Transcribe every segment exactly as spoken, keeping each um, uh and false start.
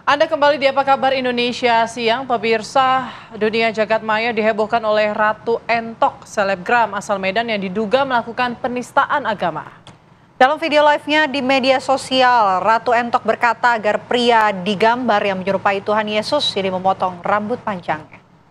Anda kembali di Apa Kabar Indonesia Siang, pemirsa. Dunia jagat maya dihebohkan oleh Ratu Entok, selebgram asal Medan yang diduga melakukan penistaan agama. Dalam video live-nya di media sosial, Ratu Entok berkata agar pria digambar yang menyerupai Tuhan Yesus ini memotong rambut panjangnya.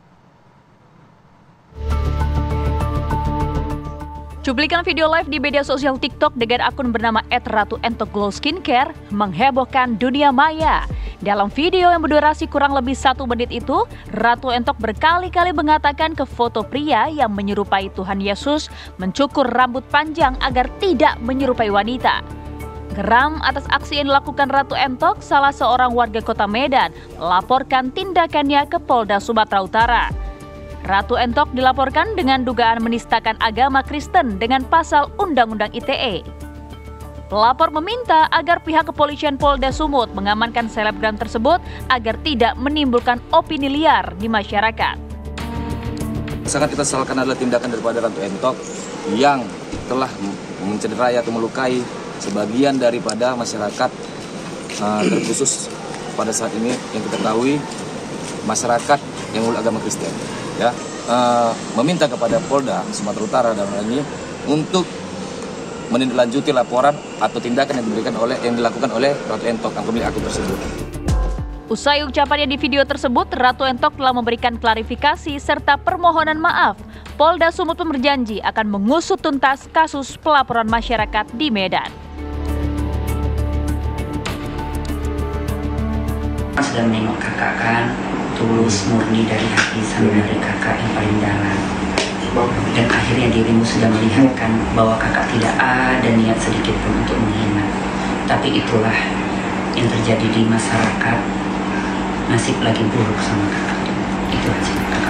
Cuplikan video live di media sosial TikTok dengan akun bernama et ratu entok glow skincare menghebohkan dunia maya. Dalam video yang berdurasi kurang lebih satu menit itu, Ratu Entok berkali-kali mengatakan ke foto pria yang menyerupai Tuhan Yesus mencukur rambut panjang agar tidak menyerupai wanita. Geram atas aksi yang dilakukan Ratu Entok, salah seorang warga kota Medan melaporkan tindakannya ke Polda Sumatera Utara. Ratu Entok dilaporkan dengan dugaan menistakan agama Kristen dengan pasal Undang-Undang I T E. Pelapor meminta agar pihak kepolisian Polda Sumut mengamankan selebgram tersebut agar tidak menimbulkan opini liar di masyarakat. Sangat kita sesalkan adalah tindakan daripada Ratu Entok yang telah mencederai atau melukai sebagian daripada masyarakat, uh, terkhusus pada saat ini yang kita ketahui masyarakat yang memeluk agama Kristen. Ya, uh, meminta kepada Polda Sumatera Utara dalam hal ini untuk menindaklanjuti laporan atau tindakan yang diberikan oleh yang dilakukan oleh Ratu Entok yang pemilik akun tersebut. Usai ucapannya di video tersebut, Ratu Entok telah memberikan klarifikasi serta permohonan maaf. Polda Sumut pun berjanji akan mengusut tuntas kasus pelaporan masyarakat di Medan. Sudah menengok kakak kan, tulus murni dari hati sama dari kakak yang paling dalam, dan akhirnya dirimu sudah melihatkan bahwa kakak tidak ada niat sedikit pun untuk menghina. Tapi itulah yang terjadi di masyarakat, nasib lagi buruk sama kakak. Itu aja kakak.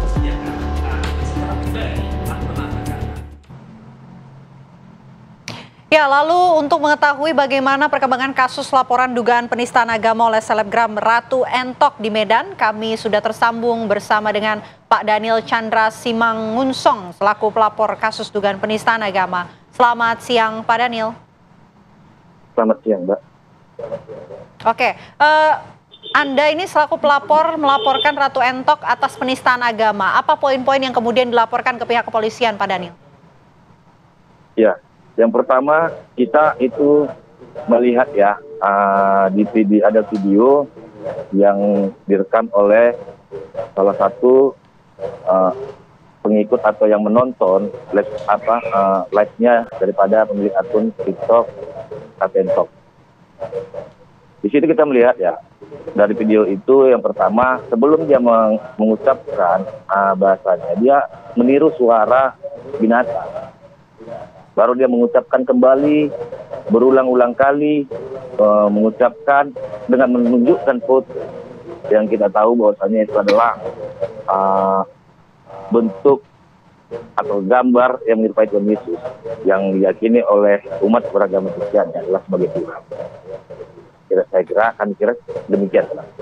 Ya, lalu untuk mengetahui bagaimana perkembangan kasus laporan dugaan penistaan agama oleh selebgram Ratu Entok di Medan, kami sudah tersambung bersama dengan Pak Daniel Chandra Simangunsong selaku pelapor kasus dugaan penistaan agama. Selamat siang, Pak Daniel. Selamat siang, Mbak. Oke, uh, Anda ini selaku pelapor melaporkan Ratu Entok atas penistaan agama. Apa poin-poin yang kemudian dilaporkan ke pihak kepolisian, Pak Daniel? Ya. Yang pertama, kita itu melihat ya, uh, di, di ada video yang direkam oleh salah satu uh, pengikut atau yang menonton live apa uh, live-nya daripada pemilik akun TikTok Ratu Entok. Di situ kita melihat ya, dari video itu yang pertama, sebelum dia meng mengucapkan uh, bahasanya, dia meniru suara binatang. Baru dia mengucapkan kembali, berulang-ulang kali, uh, mengucapkan dengan menunjukkan foto yang kita tahu bahwasanya itu adalah uh, bentuk atau gambar yang menyerupai Tuhan Yesus yang diyakini oleh umat beragama Kristen adalah sebagai Tuhan. Kira saya kira akan kira demikian.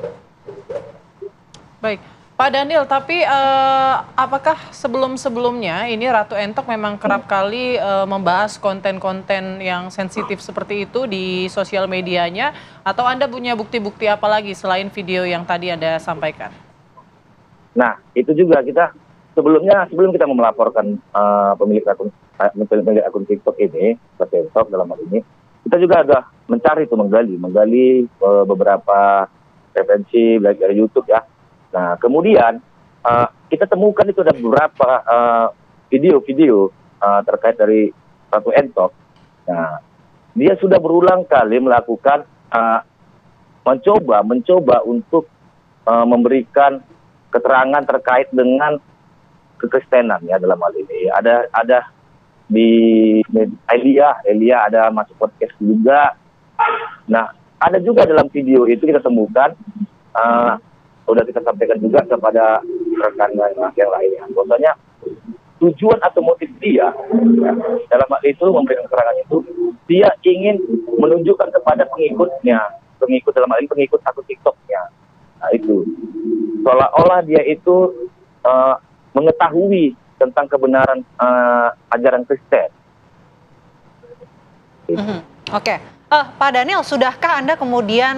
Baik. Pak Daniel, tapi uh, apakah sebelum-sebelumnya ini Ratu Entok memang kerap kali uh, membahas konten-konten yang sensitif seperti itu di sosial medianya, atau Anda punya bukti-bukti apa lagi selain video yang tadi Anda sampaikan? Nah, itu juga kita sebelumnya, sebelum kita melaporkan uh, pemilik akun uh, pemilik akun TikTok ini, Ratu Entok dalam hal ini, kita juga ada mencari itu menggali, menggali uh, beberapa referensi baik dari YouTube ya. Nah, kemudian uh, kita temukan itu ada beberapa video-video uh, uh, terkait dari Ratu Entok. Nah, dia sudah berulang kali melakukan uh, mencoba mencoba untuk uh, memberikan keterangan terkait dengan kekristenan ya dalam hal ini. Ada ada di Elia, Elia ada masuk podcast juga. Nah, ada juga dalam video itu kita temukan. Uh, Sudah kita sampaikan juga kepada rekan yang lainnya. Bahwasanya tujuan atau motif dia ya, dalam hal itu memberikan keterangan itu, dia ingin menunjukkan kepada pengikutnya, pengikut dalam hal ini pengikut akun TikToknya. Nah itu, seolah-olah dia itu uh, mengetahui tentang kebenaran uh, ajaran Kristen. Mm-hmm. Oke, okay. uh, Pak Daniel, sudahkah Anda kemudian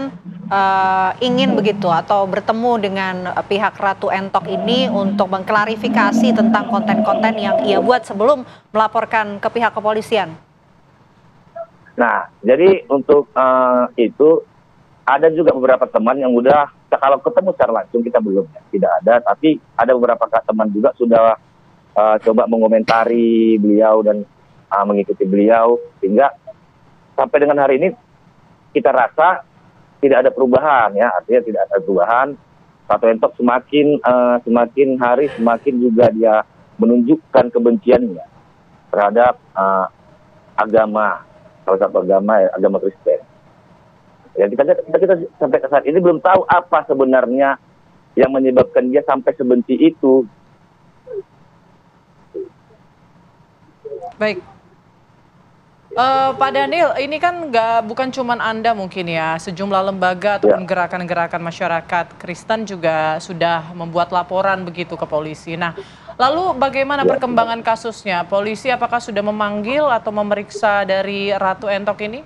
uh, ingin begitu atau bertemu dengan uh, pihak Ratu Entok ini untuk mengklarifikasi tentang konten-konten yang ia buat sebelum melaporkan ke pihak kepolisian? Nah, jadi untuk uh, itu ada juga beberapa teman yang udah, kalau ketemu secara langsung kita belum, ya, tidak ada, tapi ada beberapa teman juga sudah uh, coba mengomentari beliau dan uh, mengikuti beliau, sehingga sampai dengan hari ini kita rasa tidak ada perubahan, ya, artinya tidak ada perubahan. Ratu Entok semakin uh, semakin hari semakin juga dia menunjukkan kebenciannya terhadap uh, agama, salah satu agama, ya, agama Kristen. Ya, kita, kita, kita sampai ke saat ini belum tahu apa sebenarnya yang menyebabkan dia sampai sebenci itu. Baik. Uh, Pak Daniel, ini kan nggak bukan cuman Anda mungkin ya, sejumlah lembaga ataupun gerakan-gerakan masyarakat Kristen juga sudah membuat laporan begitu ke polisi. Nah, lalu bagaimana ya, perkembangan kasusnya? Polisi apakah sudah memanggil atau memeriksa dari Ratu Entok ini?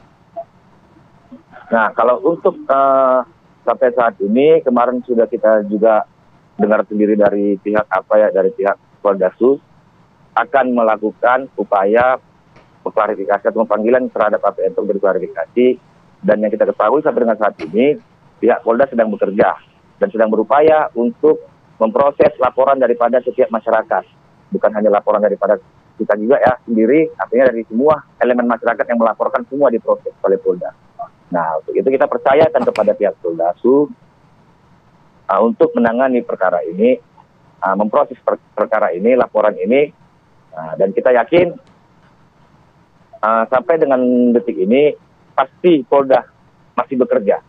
Nah, kalau untuk uh, sampai saat ini, kemarin sudah kita juga dengar sendiri dari pihak apa ya, dari pihak Poldasus akan melakukan upaya klarifikasi atau pemanggilan terhadap Ratu Entok berklarifikasi, dan yang kita ketahui sampai dengan saat ini pihak Polda sedang bekerja dan sedang berupaya untuk memproses laporan daripada setiap masyarakat, bukan hanya laporan daripada kita juga ya sendiri, artinya dari semua elemen masyarakat yang melaporkan semua diproses oleh Polda. Nah, untuk itu kita percayakan kepada pihak Poldasu uh, untuk menangani perkara ini, uh, memproses per perkara ini, laporan ini, uh, dan kita yakin Uh, sampai dengan detik ini pasti Polda masih bekerja.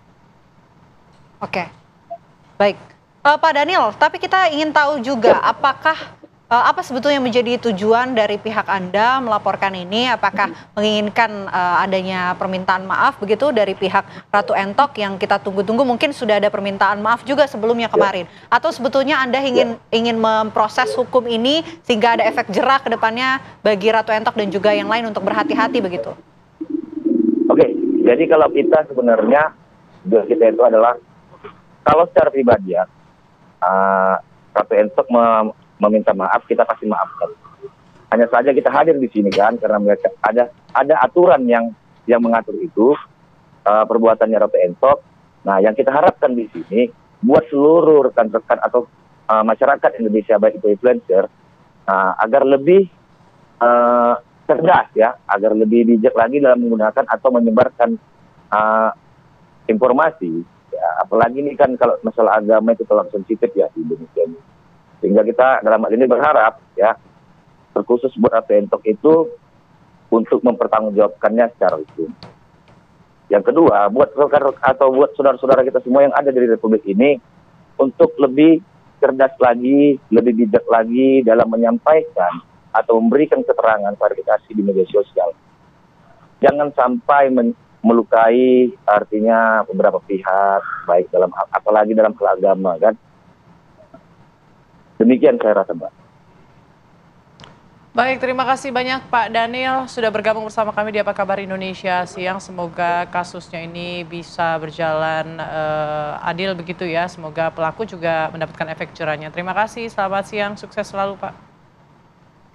Oke, baik, uh, Pak Daniel. Tapi kita ingin tahu juga apakah uh, apa sebetulnya menjadi tujuan dari pihak Anda melaporkan ini? Apakah menginginkan uh, adanya permintaan maaf begitu dari pihak Ratu Entok yang kita tunggu-tunggu? Mungkin sudah ada permintaan maaf juga sebelumnya kemarin. Ya. Atau sebetulnya Anda ingin ya. ingin memproses hukum ini sehingga ada efek jerah ke depannya bagi Ratu Entok dan juga yang lain untuk berhati-hati begitu? Oke, jadi kalau kita sebenarnya kita itu adalah kalau secara pribadi ya uh, Ratu Entok mem meminta maaf, kita pasti maafkan. Hanya saja kita hadir di sini kan karena mereka ada ada aturan yang yang mengatur itu uh, perbuatannya Ratu Entok. Nah, yang kita harapkan di sini buat seluruh rekan-rekan atau uh, masyarakat Indonesia baik itu influencer uh, agar lebih uh, cerdas ya, agar lebih bijak lagi dalam menggunakan atau menyebarkan uh, informasi. Ya, apalagi ini kan kalau masalah agama itu terlalu sensitif ya di Indonesia ini. Sehingga kita dalam hal ini berharap ya terkhusus buat Ratu Entok itu untuk mempertanggungjawabkannya secara hukum. Yang kedua, buat rekan atau buat saudara-saudara kita semua yang ada di Republik ini untuk lebih cerdas lagi, lebih bijak lagi dalam menyampaikan atau memberikan keterangan klarifikasi di media sosial. Jangan sampai melukai artinya beberapa pihak, baik dalam apalagi dalam agama kan. Demikian saya rasa, Mbak. Baik, terima kasih banyak Pak Daniel sudah bergabung bersama kami di Apa Kabar Indonesia Siang. Semoga kasusnya ini bisa berjalan uh, adil begitu ya. Semoga pelaku juga mendapatkan efek jerahnya. Terima kasih, selamat siang, sukses selalu Pak.